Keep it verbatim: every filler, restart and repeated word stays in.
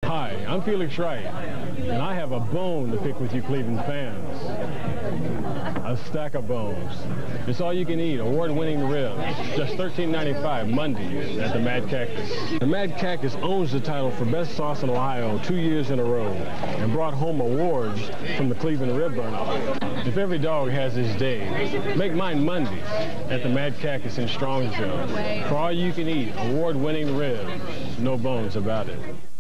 Hi, I'm Felix Wright, and I have a bone to pick with you Cleveland fans. A stack of bones. It's all you can eat, award-winning ribs. Just thirteen ninety-five Monday at the Mad Cactus. The Mad Cactus owns the title for best sauce in Ohio two years in a row and brought home awards from the Cleveland Rib Burner. If every dog has his day, make mine Monday at the Mad Cactus in Strongsville. For all you can eat, award-winning ribs. No bones about it.